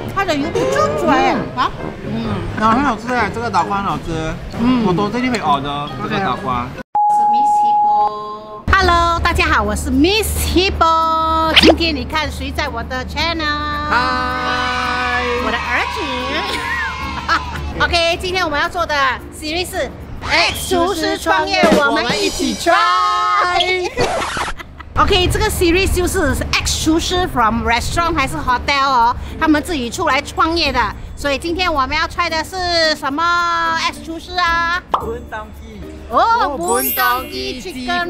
它的油不出出来啊。 然后很好吃哎，这个脑瓜很好吃。我都这里会order这个脑瓜。 是 Miss Hippo。Hello， 大家好，我是 Miss Hippo。今天你看谁在我的 channel？ 嗨， 我的儿子。OK， 今天我们要做的 series 是 X 厨师创业，我们一起 try。OK， 这个 series 就是 X 厨师 from restaurant 还是 hotel 哦，他们自己出来创业的。所以今天我们要 try 的是什么 X 厨师啊？ bundogi。 哦 ，bundogi chicken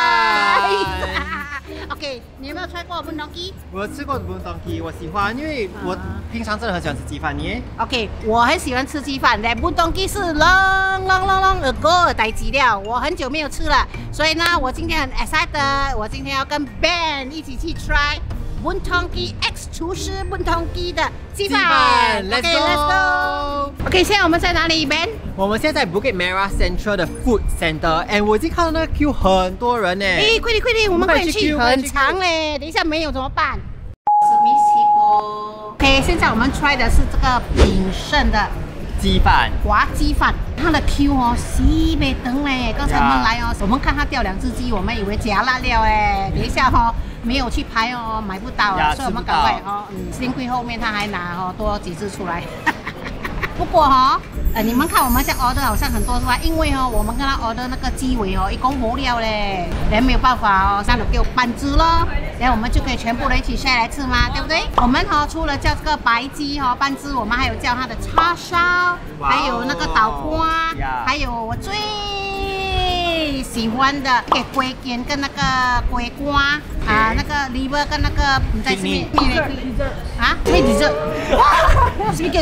rice。OK， 你有没有 try 过 bundogi？ 我吃过 bundogi， 我喜欢，因为我平常真的很喜欢吃鸡饭。你 ？OK， 我很喜欢吃鸡饭。但 bundogi 是 long ago 的代志了，我很久没有吃了，所以呢，我今天很 excited， 我今天要跟 Ben 一起去 try。bundogi X 厨师 bundogi 的鸡饭 ，Let's go。 OK， 现在我们在哪里 ，Ben？ 我们现在在 Bukit Merah Central 的 Food Center， 我已经看到那个 queue 很多人呢。 哎，快点，我们快点去，很长嘞，等一下没有怎么办？是 Miss Hippo。OK， 现在我们 try 的是这个炳胜的鸡饭， 滑鸡饭，它的 Q 哦，西北等嘞。刚才我们来哦，我们看它掉2只鸡，我们以为加辣料哎，等一下哦，没有去排哦，买不到啊，所以我们赶快哦，幸亏后面他还拿哦多几只出来。不过哈，你们看我们这 order 好像很多是吧？因为哦，我们跟他 order 那个鸡尾哦，一共没料嘞，人没有办法哦，那就给我半只咯，然后我们就可以全部人一起 share 来吃嘛，对不对？我们哈除了叫这个白鸡哈半只，我们还有叫它的叉烧，还有那个倒瓜，还有我最喜欢的给龟肩跟那个龟瓜啊，那个 liver 跟那个唔知咩啊？咩 dessert？ 是不是叫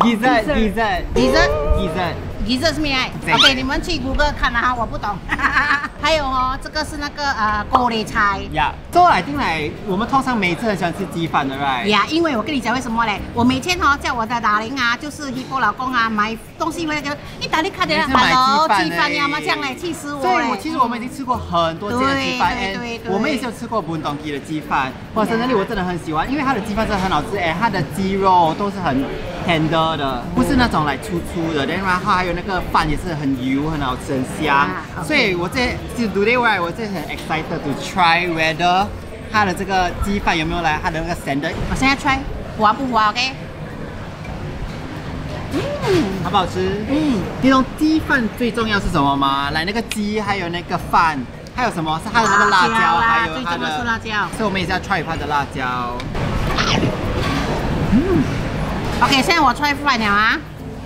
dessert？dessert 是咩？OK， 你们去 Google 看啊，我不懂。还有哦，这个是那个高丽菜。 So I think like 我们通常每次很喜欢吃鸡饭的 ，right？ 因为我跟你讲为什么嘞？我每天哦叫我的达玲啊，就是 Hippo 老公啊，买东西回来就，你打你看的，Hello 鸡饭呀嘛这样嘞，气死我嘞！ 所以其实我们已经吃过很多间的鸡饭，我们也是有吃过 bundogi 的鸡饭。哇，在那里我真的很喜欢，因为它的鸡饭真的很好吃，它的鸡肉都是很 tender 的，不是那种来粗的，然后还有那个饭也是很油，很好吃，很香。所以我today 我真的很 excited to try whether 它的这个鸡饭有没有来它的那个 standard。 我现在 try 滑不滑 ？OK？ 好不好吃？你懂鸡饭最重要是什么吗？来那个鸡，还有那个饭，还有什么？是它的那个辣椒，还有它的是辣椒。 所以我们也是要 try 它的辣椒。 OK， 现在我 try 饭了啊。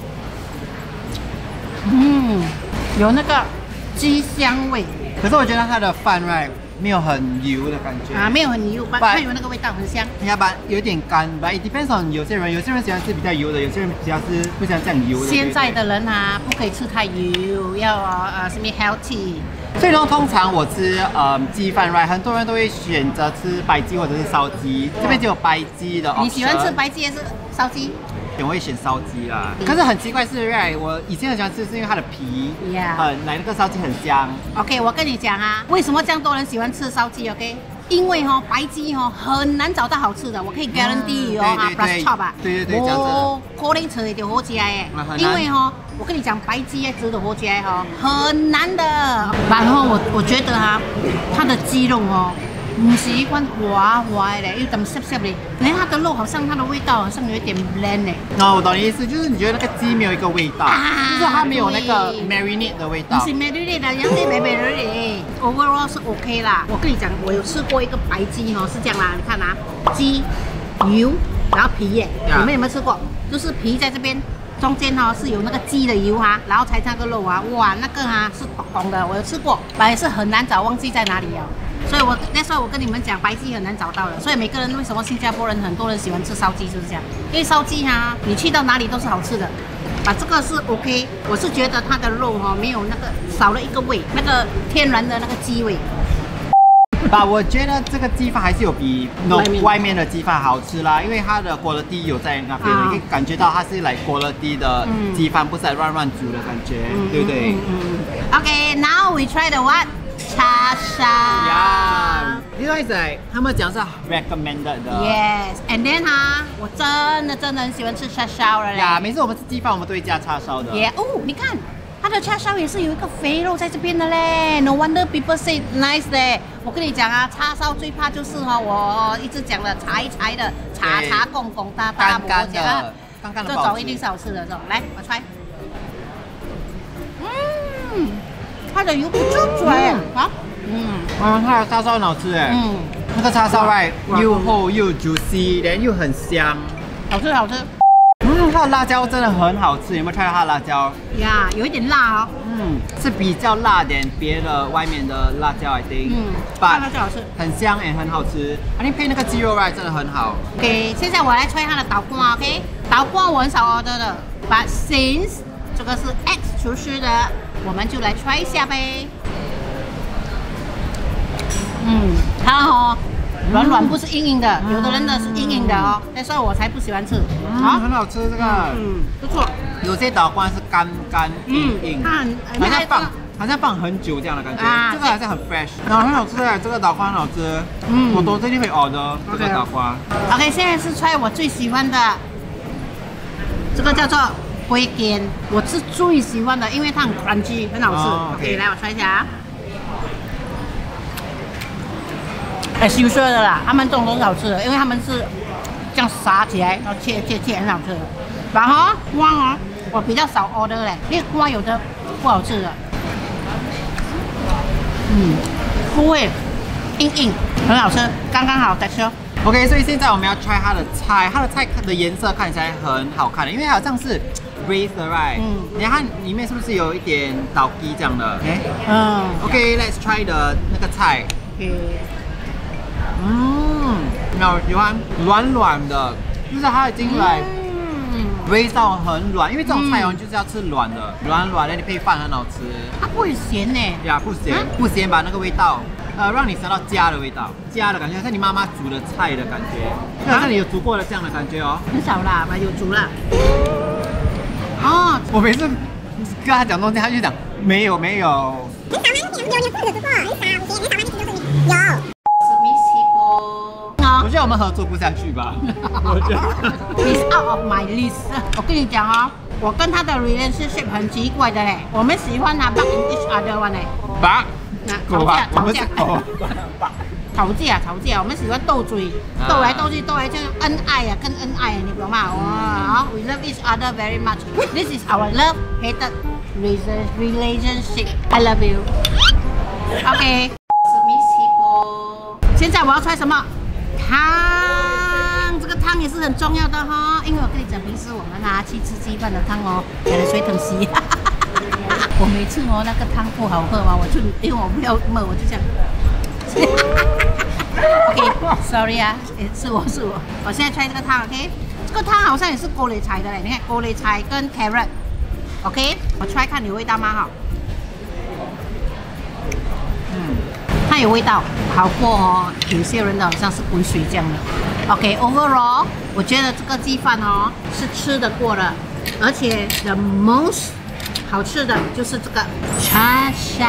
有那个鸡香味。 可是我觉得它的饭 right 没有很油的感觉啊，没有很油，它有那个味道，很香。 要不然有点干，but it depends on 有些人喜欢吃比较油的，有些人比较是不喜欢这样油的。 现在的人啊，不可以吃太油，要什么 healthy。 所以呢，通常我吃鸡饭 right， 很多人都会选择吃白鸡或者是烧鸡，这边只有白鸡的 option。 你喜欢吃白鸡还是烧鸡？ 我会选烧鸡啦，可是很奇怪是 right， 我以前很喜欢吃是因为它的皮，来那个烧鸡很香。 OK， 我跟你讲啊，为什么这样多人喜欢吃烧鸡 ？OK， 因为白鸡很难找到好吃的，我可以 guarantee plus chop 啊， 对， 我可能吃就好吃诶，因为我跟你讲白鸡值得好吃很难的。然后我觉得它的鸡肉不是一款滑的嘞，有点涩涩的。连它的肉好像它的味道好像有一点 bland 嘞。 我懂你意思，就是你觉得那个鸡没有一个味道，就是它没有那个 marinade 的味道。 不是 marinade 的，人家没 marinade。Overall 是 OK 啦。我跟你讲，我有吃过一个白鸡是这样啦，你看鸡油，然后皮耶，你们有没有吃过？就是皮在这边。中间是有那个鸡的油然后才那个肉哇，那个是懂的，我有吃过，也是很难找，忘记在哪里了。所以那时候我跟你们讲，白鸡很难找到的。所以每个人为什么新加坡人很多人喜欢吃烧鸡就是这样，因为烧鸡你去到哪里都是好吃的。这个是 OK， 我是觉得它的肉没有那个少了一个味，那个天然的那个鸡味。 我觉得这个鸡饭还是有比外面的鸡饭好吃啦，因为它的quality有在那边，你可以感觉到它是来quality的鸡饭，不是来乱煮的感觉，对不对 ？OK， now we try the what？ 叉烧。 This one is like 他们讲是 recommended 的。 Yes，and then 我真的很喜欢吃叉烧了嘞。 呀，每次我们吃鸡饭，我们都会加叉烧的。 哦，你看它的叉烧也是有一个肥肉在这边的嘞。No wonder people say nice 嘞。我跟你讲叉烧最怕就是我一直讲的柴的、茶公大干干的， 这种一定是好吃的这种。来，我try。它的油不出嘴啊。 它的叉烧很好吃哎。那个叉烧又厚又 juicy， 然后又很香， 好吃。 它的辣椒真的很好吃，有没有 try 到它的辣椒？ 呀，有一点辣哦。 是比较辣点别的外面的辣椒 I think。 辣椒好吃， 很香也很好吃。你配那个鸡肉真的很好。 OK， 现在我来 try 它的豆干 ，OK？ 豆干我很少 order 的 ，but since 这个是 X 厨师的，我们就来 try 一下呗。它软不是硬的，有的人的是硬的哦，所以我才不喜欢吃。 很好吃这个， 不错。 有些豆干是干硬，好像放很久这样的感觉。这个还是很 fresh， 然后很好吃哎，这个豆干很好吃。我都最近会 order 这个豆干。 OK， 现在是 try 我最喜欢的，这个叫做龟干，我是最喜欢的，因为它很 crunchy， 很好吃。OK， 来我 try 一下。As usual 的啦，他们这种都是好吃的，因为他们是这样撒起来，然后切很好吃的。然后瓜我比较少 order 嘞，因为瓜有的不好吃的。不会硬，很好吃，刚刚好再吃。 OK， 所以现在我们要 try 它的菜，它的菜的颜色看起来很好看的，因为好像是 braised right。你看里面是不是有一点倒鸡这样的？OK，let's try 的那个菜。那我喜欢软的，就是它已经来味道很软，因为这种菜就是要吃软的，软的你配饭很好吃。 它不会咸呢？ 呀，不咸吧？那个味道，让你尝到家的味道，家的感觉，像你妈妈煮的菜的感觉，好像你有煮过的这样的感觉哦。 很少啦，有煮了。 我每次跟他讲东西，他就讲没有。我觉得我们合作不下去吧。 He's out of my list。我跟你讲我跟他的 relationship 很奇怪的嘞，我们喜欢他 back in each other one 嘞。吵架，我们喜欢斗嘴，斗来斗去，就是恩爱跟恩爱，你懂吗？We love each other very much. This is our love-hated relationship. I love you. OK。现在我要 try 什么？汤，这个汤也是很重要的因为我跟你讲，平时我们去吃鸡饭的汤有点水疼稀。我每次那个汤不好喝因为我不要闷，我就这样。OK，sorry 是我。我现在 try 这个汤 ，OK， 这个汤好像也是高丽菜的嘞，你看高丽菜跟 carrot，OK， 我 try 看有味道吗它有味道，好过有些人的好像是滚水这样的。OK，overall， 我觉得这个鸡饭是吃得过的，而且 the most 好吃的就是这个叉烧。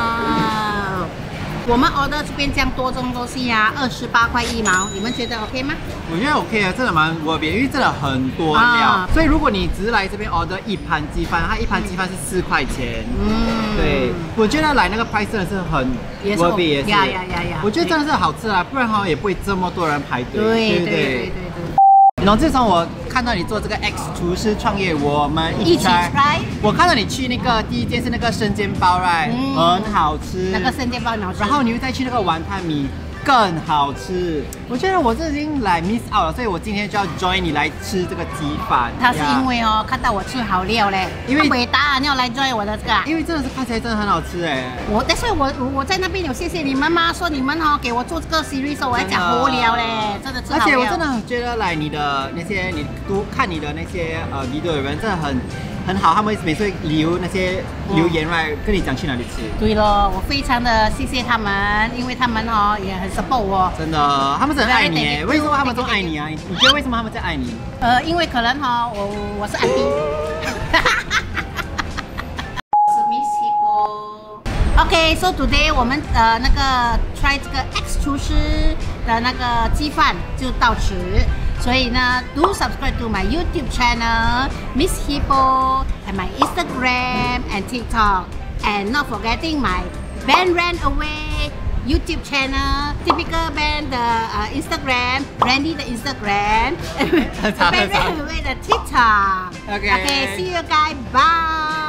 我们 order 这边这样多种东西28块1毛，你们觉得 OK 吗？ 我觉得 OK 啊，真的蛮worth it，因为真的很多料，所以如果你只是来这边 order 一盘鸡饭，它一盘鸡饭是4块钱。对，我觉得来那个 price 真的是很 worth it， 也是。我觉得真的是好吃啊，不然也不会这么多人排队，对不对？然后自从我看到你做这个 X 厨师创业，我们一起 try。我看到你去那个第一间是那个生煎包 ，right， 很好吃。 那个生煎包很好吃。 然后你又再去那个碗汤米，更好吃。我觉得我这已经来 miss out 了，所以我今天就要 join 你来吃这个鸡饭。 他是因为看到我吃好料嘞，因为伟大你要来 join 我的这个。 因为真的是看起来真的很好吃哎。 但是我在那边有谢谢你们吗？说你们给我做这个 series， 我要讲好料嘞，真的吃好料。 而且我真的很觉得来你的那些你看你的那些video 的人真的很好，他们每次会留那些留言跟你讲去哪里吃。 对咯，我非常的谢谢他们，因为他们也很 support 我。 真的，他们真的爱你。为什么他们这么爱你啊？你觉得为什么他们在爱你？ 因为可能我是安迪。 OK， so today 我们那个 try 这个 X 厨师的那个鸡饭就到此。所以呢 ，do subscribe to my YouTube channel, Miss Hippo, and my Instagram and TikTok, and not forgetting my Band Ran Away YouTube channel, typical band 的Instagram, Randy 的 Instagram, Band Ran Away 的 TikTok. Okay, see you guys, bye.